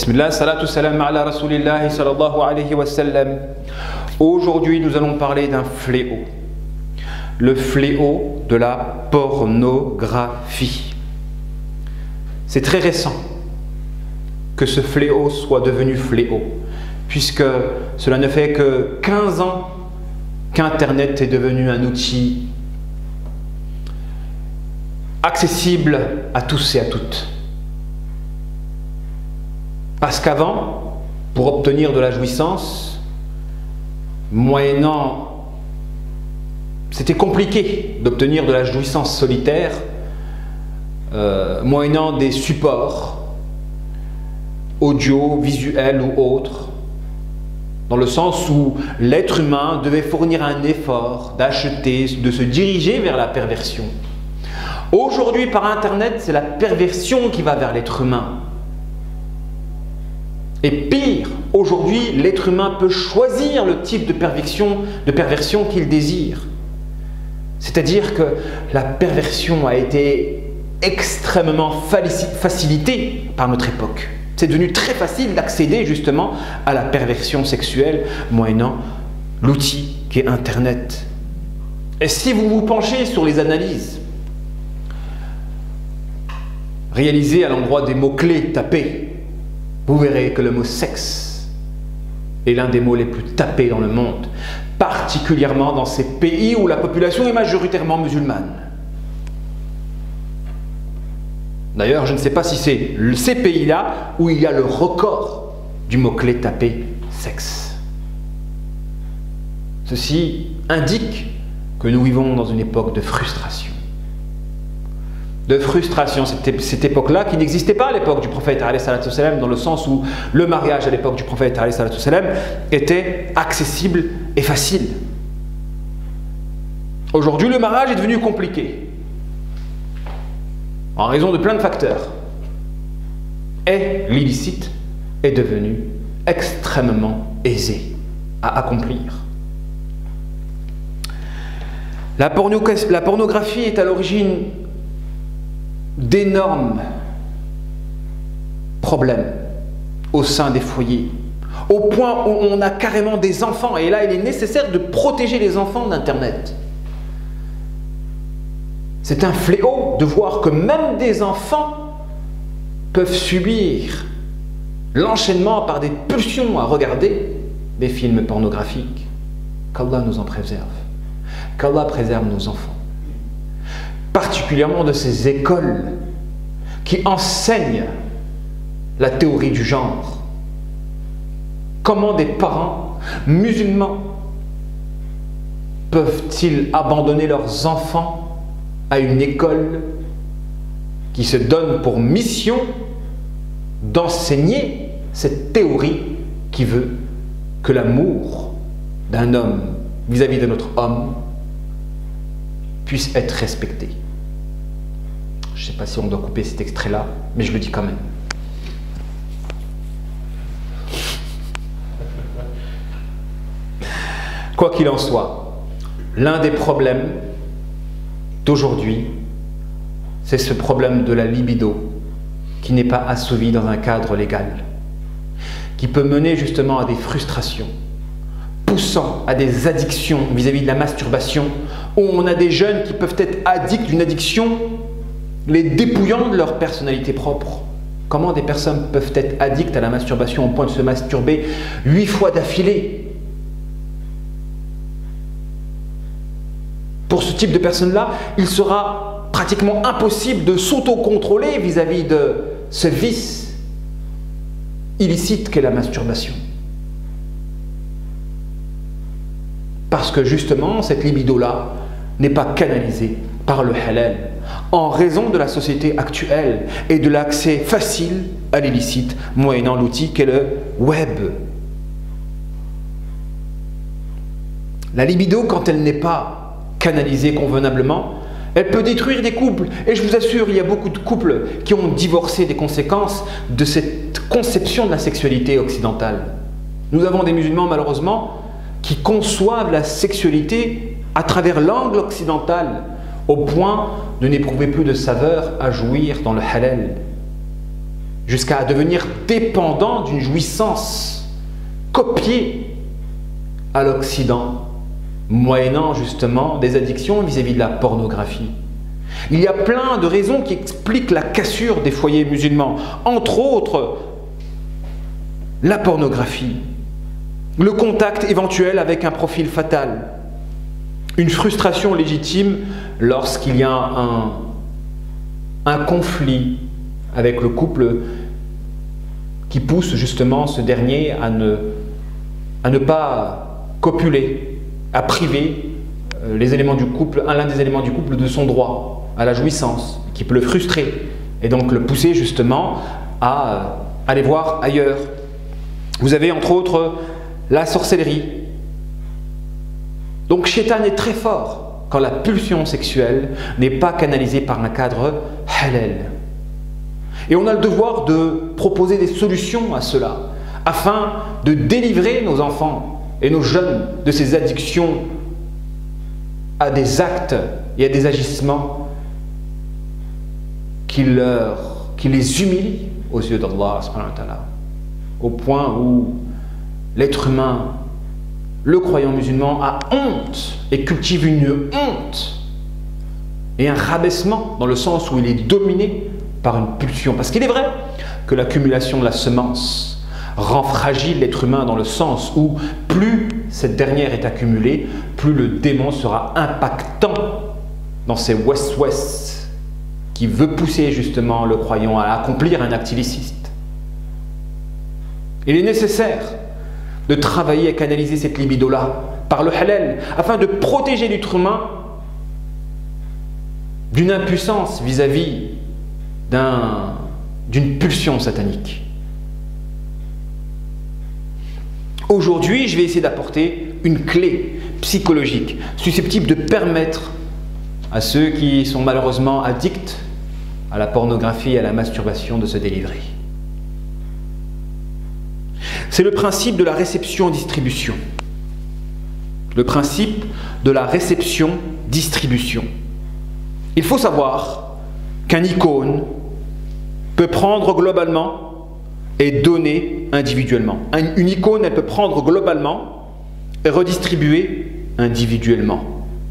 Bismillah, salatu salam ala rasulillahi sallallahu alayhi wa sallam. Aujourd'hui, nous allons parler d'un fléau. Le fléau de la pornographie. C'est très récent que ce fléau soit devenu fléau, puisque cela ne fait que 15 ans qu'Internet est devenu un outil accessible à tous et à toutes. Parce qu'avant, pour obtenir de la jouissance, moyennant, c'était compliqué d'obtenir de la jouissance solitaire, moyennant des supports audio, visuels ou autres, dans le sens où l'être humain devait fournir un effort d'acheter, de se diriger vers la perversion. Aujourd'hui, par Internet, c'est la perversion qui va vers l'être humain. Et pire, aujourd'hui, l'être humain peut choisir le type de perversion qu'il désire. C'est-à-dire que la perversion a été extrêmement facilitée par notre époque. C'est devenu très facile d'accéder justement à la perversion sexuelle moyennant l'outil qu'est Internet. Et si vous vous penchez sur les analyses réalisées à l'endroit des mots-clés tapés, vous verrez que le mot sexe est l'un des mots les plus tapés dans le monde, particulièrement dans ces pays où la population est majoritairement musulmane. D'ailleurs, je ne sais pas si c'est ces pays-là où il y a le record du mot-clé tapé sexe. Ceci indique que nous vivons dans une époque de frustration. De frustration, cette époque-là qui n'existait pas à l'époque du prophète dans le sens où le mariage à l'époque du prophète était accessible et facile. Aujourd'hui, le mariage est devenu compliqué en raison de plein de facteurs. Et l'illicite est devenu extrêmement aisé à accomplir. La pornographie est à l'origine d'énormes problèmes au sein des foyers, au point où on a carrément des enfants, et là il est nécessaire de protéger les enfants d'Internet. C'est un fléau de voir que même des enfants peuvent subir l'enchaînement par des pulsions à regarder des films pornographiques. Qu'Allah nous en préserve, qu'Allah préserve nos enfants. Particulièrement de ces écoles qui enseignent la théorie du genre. Comment des parents musulmans peuvent-ils abandonner leurs enfants à une école qui se donne pour mission d'enseigner cette théorie qui veut que l'amour d'un homme vis-à-vis de notre homme puisse être respecté. Je ne sais pas si on doit couper cet extrait-là, mais je le dis quand même. Quoi qu'il en soit, l'un des problèmes d'aujourd'hui, c'est ce problème de la libido qui n'est pas assouvi dans un cadre légal, qui peut mener justement à des frustrations, poussant à des addictions vis-à-vis de la masturbation, où on a des jeunes qui peuvent être addicts d'une addiction les dépouillant de leur personnalité propre. Comment des personnes peuvent être addictes à la masturbation au point de se masturber 8 fois d'affilée? Pour ce type de personnes-là, il sera pratiquement impossible de s'autocontrôler vis-à-vis de ce vice illicite qu'est la masturbation. Parce que justement, cette libido-là n'est pas canalisée par le halal, en raison de la société actuelle et de l'accès facile à l'illicite, moyennant l'outil qu'est le web. La libido, quand elle n'est pas canalisée convenablement, elle peut détruire des couples. Et je vous assure, il y a beaucoup de couples qui ont divorcé des conséquences de cette conception de la sexualité occidentale. Nous avons des musulmans, malheureusement, qui conçoivent la sexualité à travers l'angle occidental, au point de n'éprouver plus de saveur à jouir dans le halal. jusqu'à devenir dépendant d'une jouissance copiée à l'Occident, moyennant justement des addictions vis-à-vis de la pornographie. Il y a plein de raisons qui expliquent la cassure des foyers musulmans, entre autres la pornographie, le contact éventuel avec un profil fatal, une frustration légitime lorsqu'il y a un conflit avec le couple qui pousse justement ce dernier à ne pas copuler, à priver les éléments du couple, l'un des éléments du couple de son droit à la jouissance, qui peut le frustrer et donc le pousser justement à aller voir ailleurs. Vous avez entre autres la sorcellerie. Donc Shaitan est très fort quand la pulsion sexuelle n'est pas canalisée par un cadre halal. Et on a le devoir de proposer des solutions à cela, afin de délivrer nos enfants et nos jeunes de ces addictions à des actes et à des agissements qui les humilient aux yeux d'Allah subhanahu wa ta'ala, au point où l'être humain, le croyant musulman, a honte et cultive une honte et un rabaissement dans le sens où il est dominé par une pulsion. Parce qu'il est vrai que l'accumulation de la semence rend fragile l'être humain dans le sens où plus cette dernière est accumulée, plus le démon sera impactant dans ses west-west qui veut pousser justement le croyant à accomplir un acte illicite. Il est nécessaire de travailler à canaliser cette libido-là par le halal afin de protéger l'être humain d'une impuissance vis-à-vis d'une pulsion satanique. Aujourd'hui, je vais essayer d'apporter une clé psychologique susceptible de permettre à ceux qui sont malheureusement addicts à la pornographie et à la masturbation de se délivrer. C'est le principe de la réception-distribution. Le principe de la réception-distribution. Il faut savoir qu'un icône peut prendre globalement et donner individuellement. Une icône, elle peut prendre globalement et redistribuer individuellement.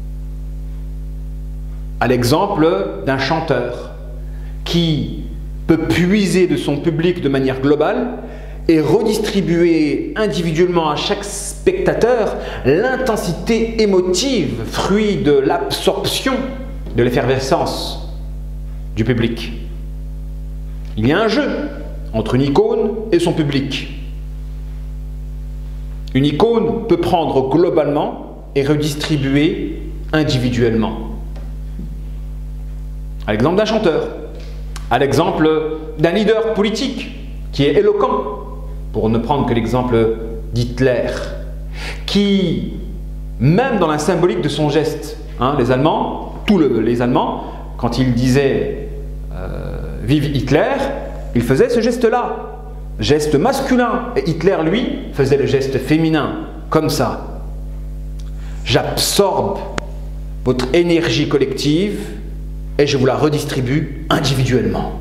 À l'exemple d'un chanteur qui peut puiser de son public de manière globale et redistribuer individuellement à chaque spectateur l'intensité émotive, fruit de l'absorption, de l'effervescence du public. Il y a un jeu entre une icône et son public. Une icône peut prendre globalement et redistribuer individuellement. À l'exemple d'un chanteur, à l'exemple d'un leader politique qui est éloquent, pour ne prendre que l'exemple d'Hitler, qui, même dans la symbolique de son geste, les Allemands, les Allemands, quand ils disaient vive Hitler, il faisait ce geste-là, geste masculin, et Hitler, lui, faisait le geste féminin, comme ça. J'absorbe votre énergie collective et je vous la redistribue individuellement.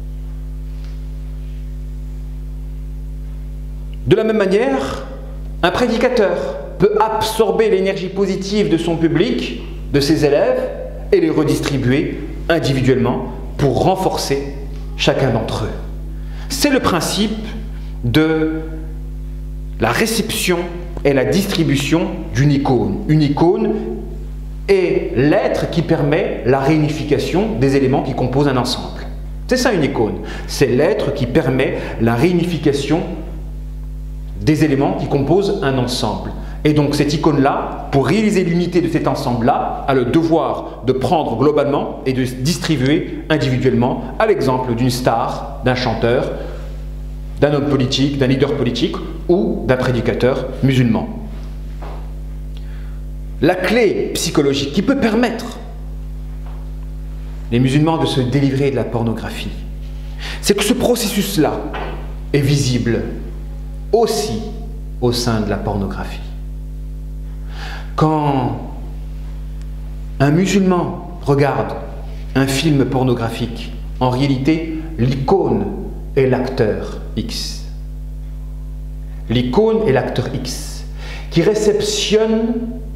De la même manière, un prédicateur peut absorber l'énergie positive de son public, de ses élèves, et les redistribuer individuellement pour renforcer chacun d'entre eux. C'est le principe de la réception et la distribution d'une icône. Une icône est l'être qui permet la réunification des éléments qui composent un ensemble. C'est ça une icône. C'est l'être qui permet la réunification des éléments qui composent un ensemble. Et donc cette icône-là, pour réaliser l'unité de cet ensemble-là, a le devoir de prendre globalement et de distribuer individuellement, à l'exemple d'une star, d'un chanteur, d'un homme politique, d'un leader politique ou d'un prédicateur musulman. La clé psychologique qui peut permettre les musulmans de se délivrer de la pornographie, c'est que ce processus-là est visible aussi au sein de la pornographie. Quand un musulman regarde un film pornographique, en réalité, l'icône est l'acteur X. L'icône est l'acteur X qui réceptionne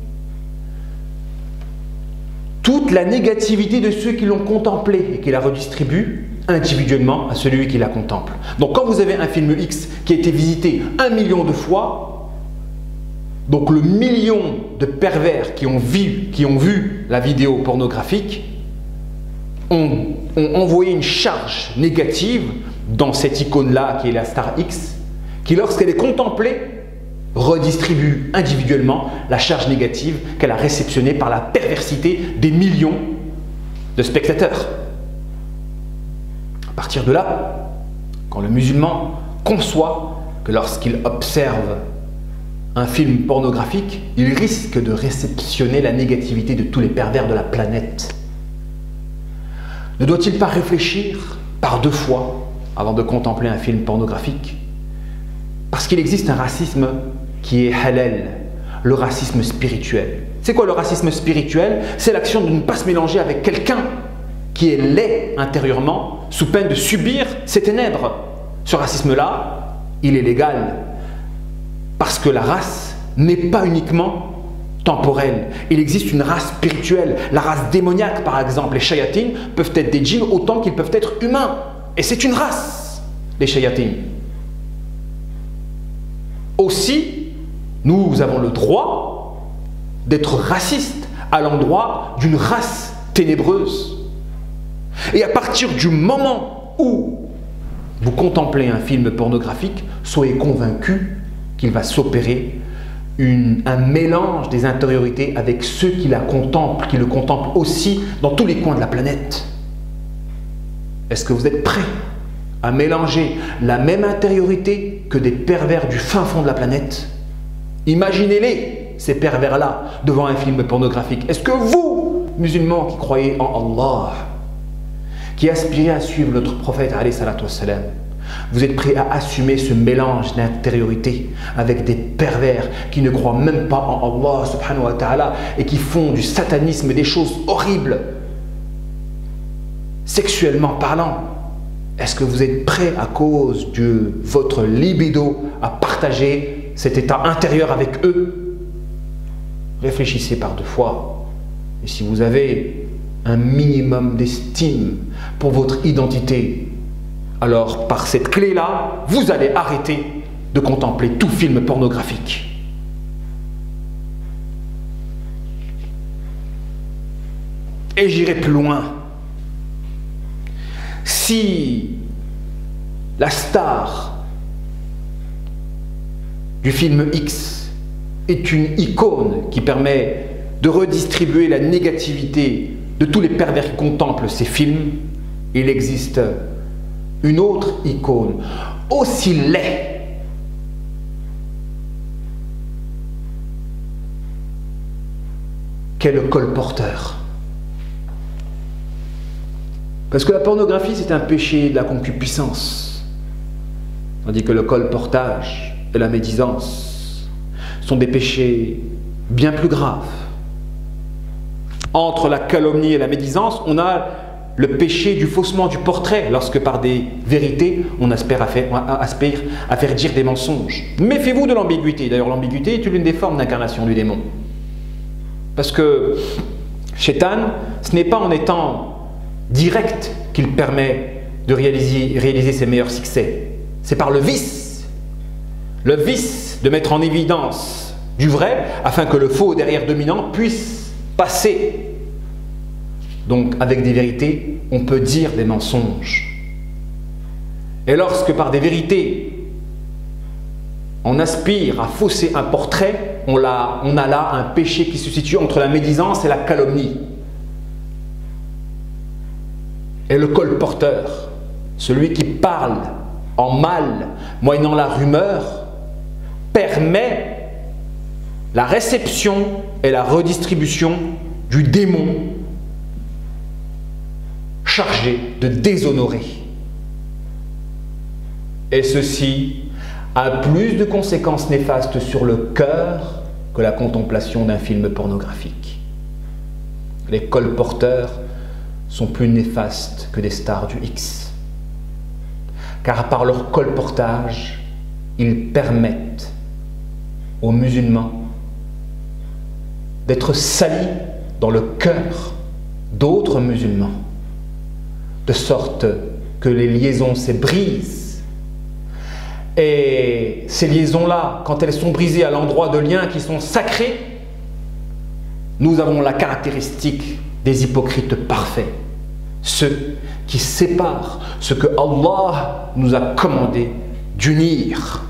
toute la négativité de ceux qui l'ont contemplé et qui la redistribue individuellement à celui qui la contemple. Donc quand vous avez un film X qui a été visité 1 million de fois, donc le million de pervers qui ont vu la vidéo pornographique ont envoyé une charge négative dans cette icône-là qui est la star X, qui lorsqu'elle est contemplée, redistribue individuellement la charge négative qu'elle a réceptionnée par la perversité des millions de spectateurs. À partir de là, quand le musulman conçoit que lorsqu'il observe un film pornographique, il risque de réceptionner la négativité de tous les pervers de la planète, ne doit-il pas réfléchir par 2 fois avant de contempler un film pornographique? Parce qu'il existe un racisme qui est halal, le racisme spirituel. C'est quoi le racisme spirituel? C'est l'action de ne pas se mélanger avec quelqu'un qui est laid intérieurement sous peine de subir ses ténèbres. Ce racisme-là, il est légal parce que la race n'est pas uniquement temporelle. Il existe une race spirituelle. La race démoniaque, par exemple, les shayatines peuvent être des djinns autant qu'ils peuvent être humains. Et c'est une race, les shayatines. Aussi, nous avons le droit d'être racistes à l'endroit d'une race ténébreuse. Et à partir du moment où vous contemplez un film pornographique, soyez convaincus qu'il va s'opérer un mélange des intériorités avec ceux qui la contemplent, qui le contemplent aussi dans tous les coins de la planète. Est-ce que vous êtes prêts à mélanger la même intériorité que des pervers du fin fond de la planète? Imaginez-les, ces pervers-là, devant un film pornographique. Est-ce que vous, musulmans qui croyez en Allah, qui aspirez à suivre notre prophète, alayhi salatu wassalam, vous êtes prêts à assumer ce mélange d'intériorité avec des pervers qui ne croient même pas en Allah subhanahu wa ta'ala et qui font du satanisme des choses horribles, sexuellement parlant? Est-ce que vous êtes prêts à cause de votre libido à partager cet état intérieur avec eux? Réfléchissez par 2 fois. Et si vous avez un minimum d'estime pour votre identité, alors par cette clé-là, vous allez arrêter de contempler tout film pornographique. Et j'irai plus loin. Si la star du film X est une icône qui permet de redistribuer la négativité de tous les pervers qui contemplent ces films, il existe une autre icône aussi laid qu'est le colporteur. Parce que la pornographie, c'est un péché de la concupiscence, tandis que le colportage et la médisance sont des péchés bien plus graves. Entre la calomnie et la médisance, on a le péché du faussement du portrait, lorsque par des vérités, on aspire à faire dire des mensonges. Méfiez-vous de l'ambiguïté. D'ailleurs, l'ambiguïté est l'une des formes d'incarnation du démon. Parce que Shaitan, ce n'est pas en étant direct qu'il permet de réaliser ses meilleurs succès. C'est par le vice. Le vice de mettre en évidence du vrai, afin que le faux derrière dominant puisse passer. Donc, avec des vérités, on peut dire des mensonges. Et lorsque par des vérités, on aspire à fausser un portrait, on a là un péché qui se situe entre la médisance et la calomnie. Et le colporteur, celui qui parle en mal, moyennant la rumeur, permet la réception et la redistribution du démon chargé de déshonorer. Et ceci a plus de conséquences néfastes sur le cœur que la contemplation d'un film pornographique. Les colporteurs sont plus néfastes que des stars du X. car par leur colportage, ils permettent aux musulmans d'être salis dans le cœur d'autres musulmans, de sorte que les liaisons se brisent. Et ces liaisons-là, quand elles sont brisées à l'endroit de liens qui sont sacrés, nous avons la caractéristique des hypocrites parfaits, ceux qui séparent ce que Allah nous a commandé d'unir.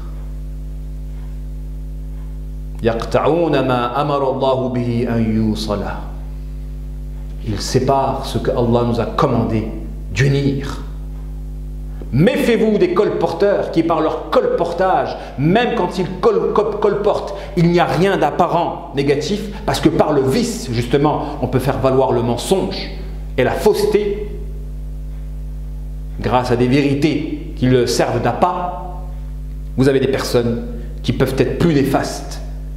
يَقْتَعُونَ مَا أَمَرَ اللَّهُ بِهِ أَنْ يُوصَلَ. Ils séparent ce que Allah nous a commandé d'unir. Méfiez-vous des colporteurs qui, par leur colportage, même quand ils colportent, il n'y a rien d'apparent négatif, parce que par le vice, justement, on peut faire valoir le mensonge et la fausseté grâce à des vérités qui le servent d'appât. Vous avez des personnes qui peuvent être plus néfastes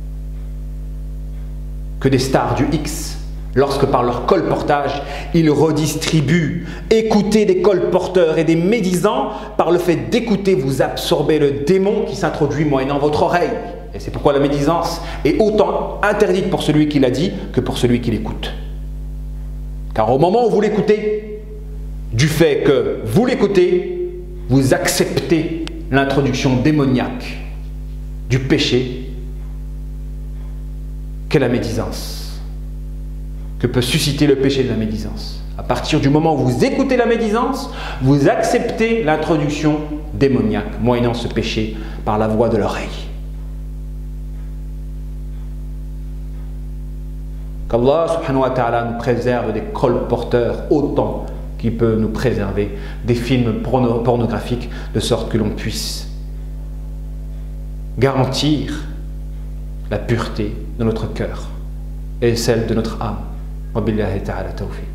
que des stars du X, lorsque par leur colportage, ils redistribuent. Écoutez des colporteurs et des médisants, par le fait d'écouter, vous absorbez le démon qui s'introduit moyennant votre oreille. Et c'est pourquoi la médisance est autant interdite pour celui qui l'a dit que pour celui qui l'écoute. Car au moment où vous l'écoutez, du fait que vous l'écoutez, vous acceptez l'introduction démoniaque du péché qu'est la médisance, que peut susciter le péché de la médisance. À partir du moment où vous écoutez la médisance, vous acceptez l'introduction démoniaque, moyennant ce péché par la voie de l'oreille. Qu'Allah subhanahu wa ta'ala nous préserve des colporteurs autant qu'il peut nous préserver des films pornographiques, de sorte que l'on puisse garantir la pureté de notre cœur et celle de notre âme. Wa billahi ta'ala tawfiq.